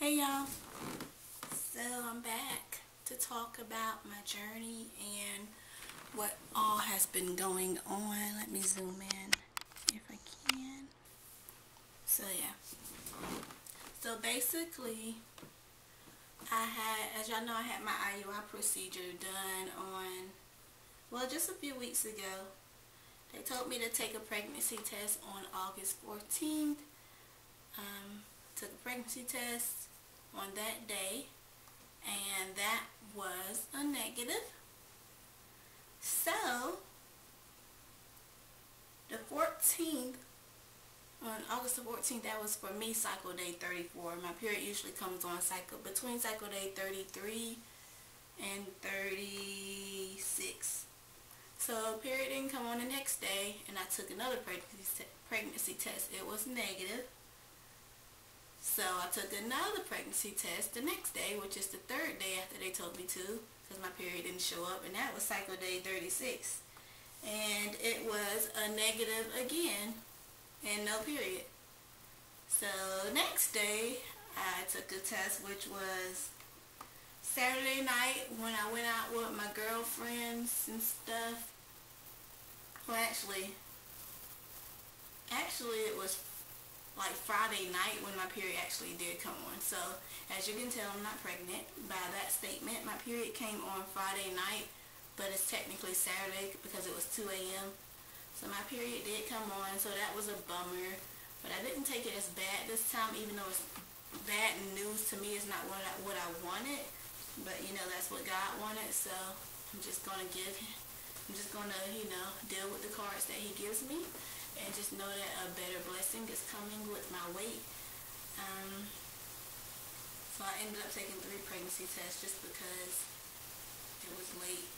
Hey y'all, so I'm back to talk about my journey and what all has been going on. Let me zoom in if I can. So yeah, so basically as y'all know, I had my IUI procedure done on, well, just a few weeks ago. They told me to take a pregnancy test on August 14th. Took a pregnancy test on that day, and that was a negative. So the 14th, on August the 14th, that was for me cycle day 34. My period usually comes on between cycle day 33 and 36. So period didn't come on the next day, and I took another pregnancy test. It was negative. So I took another pregnancy test the next day, which is the third day after they told me to, because my period didn't show up, and that was cycle day 36. And it was a negative again, and no period. So next day, I took a test, which was Saturday night when I went out with my girlfriends and stuff. Well, actually it was like Friday night when my period actually did come on. So as you can tell, I'm not pregnant by that statement. My period came on Friday night, but it's technically Saturday because it was 2 a.m. So my period did come on, so that was a bummer. But I didn't take it as bad this time, even though it's bad news to me. It's not what I wanted, but that's what God wanted. So I'm just gonna deal with the cards that He gives me, and just know that a better blessing is coming with my weight. So I ended up taking 3 pregnancy tests just because it was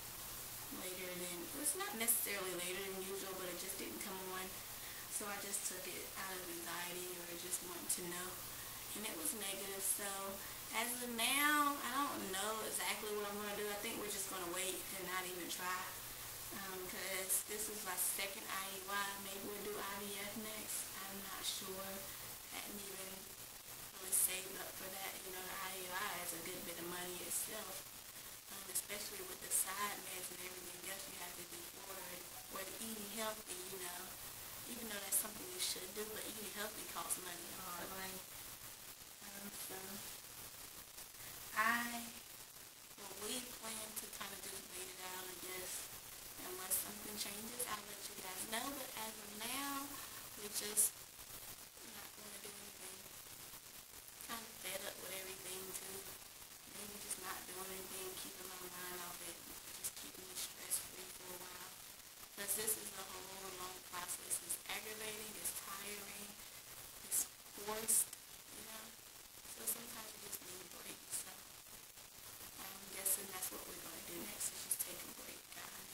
it's not necessarily later than usual, but it just didn't come on. So I just took it out of anxiety or just wanting to know, and it was negative. So as of now, I don't know exactly what I'm going to do. I think we're just going to wait and not even try, because this is my second IUI. Maybe we'll do IVF next. I'm not sure. I hadn't even really saved up for that. The IUI is a good bit of money itself, especially with the side meds and everything else you have to do for it. Or eating healthy, even though that's something you should do, but eating healthy costs money, a lot of money. So we plan to kind of just wait it out, I guess. Unless something changes, I'll let you guys know. But as of now, we're just not going to do anything. Kind of fed up with everything too. Maybe just not doing anything, keeping my mind off it, just keeping me stress-free for a while. Because this is a whole long process. It's aggravating, it's tiring, it's forced. So sometimes you just need a break. So I'm guessing that's what we're going to do next, is just take a break, guys.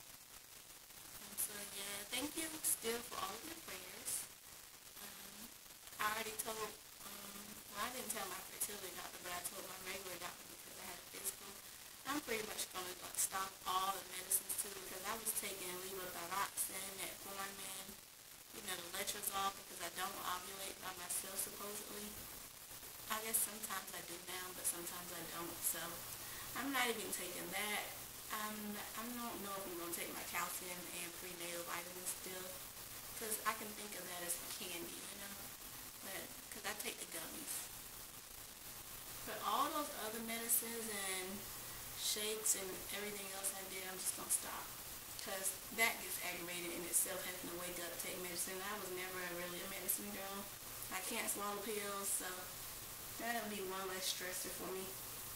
So yeah, thank you still for all of your prayers. I already told, I didn't tell my fertility doctor, but I told my regular doctor because I had a physical. I'm pretty much going to stop all the medicines too, because I was taking levothyroxine, metformin, the letrozole, because I don't ovulate by myself supposedly. I guess sometimes I do now, but sometimes I don't. So I'm not even taking that. I don't know if I'm going to take my calcium and prenatal vitamins still, because I can think of that as candy, but because I take the gummies. But all those other medicines and shakes and everything else I did, I'm just going to stop, because that gets aggravated in itself, having to wake up, take medicine. I was never really a medicine girl. I can't swallow pills, so that'll be one less stressor for me.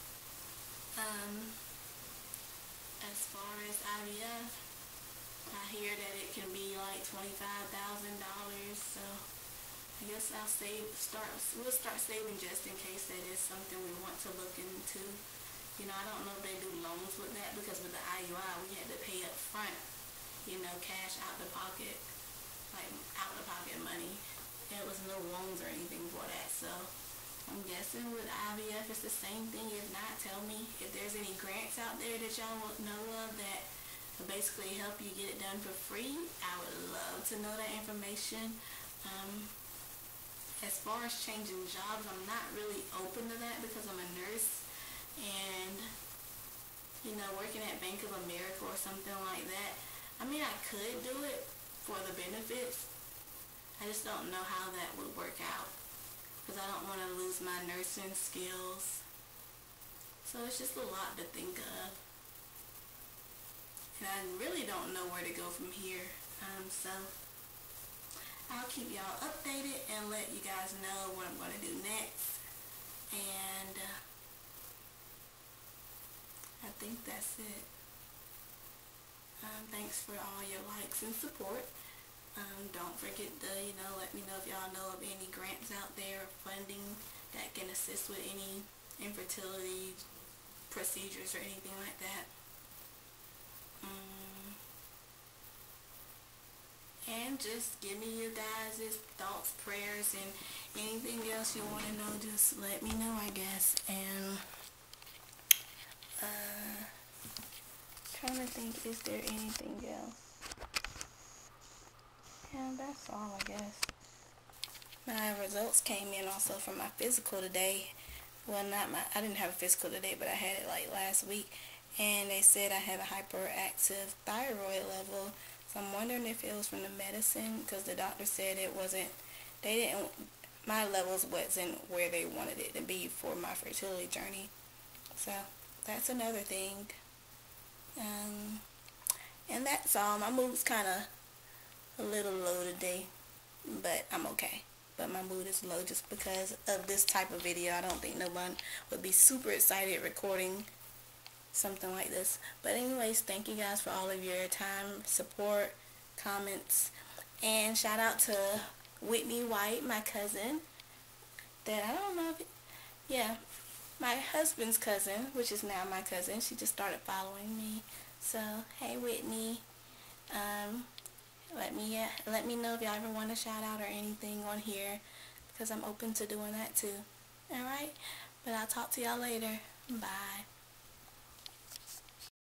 As far as IVF, I hear that it can be like $25,000, so I guess we'll start saving just in case that is something we want to look into. I don't know if they do loans with that, because with the IUI, we had to pay up front, cash out the pocket, like out of pocket money. There was no loans or anything for that, so I'm guessing with IVF it's the same thing. If not, tell me if there's any grants out there that y'all know of that will basically help you get it done for free. I would love to know that information. as far as changing jobs, I'm not really open to that because I'm a nurse, and working at Bank of America or something like that. I mean, I could do it for the benefits. I just don't know how that would work out because I don't want to lose my nursing skills. So it's just a lot to think of. And I really don't know where to go from here. So I'll keep y'all updated and let you guys know what I'm going to do next. And I think that's it. Thanks for all your likes and support. Don't forget to, let me know if y'all know of any grants out there, funding that can assist with any infertility procedures or anything like that. And just give me your guys' thoughts, prayers, and anything else you want to know, just let me know, I guess. And trying to think, is there anything else? Yeah, that's all, I guess. My results came in also from my physical today. Well, I didn't have a physical today, but I had it like last week. And they said I have a hyperactive thyroid level. So I'm wondering if it was from the medicine, because the doctor said my levels wasn't where they wanted it to be for my fertility journey. So that's another thing. And that's all. My mood's kind of a little low today, but I'm okay. But my mood is low just because of this type of video. I don't think no one would be super excited recording something like this. But anyways, thank you guys for all of your time, support, comments, and shout out to Whitney White, my cousin, that I don't know if my husband's cousin, which is now my cousin. She just started following me. So hey Whitney, let me know if y'all ever want a shout out or anything on here, because I'm open to doing that too. Alright, but I'll talk to y'all later. Bye.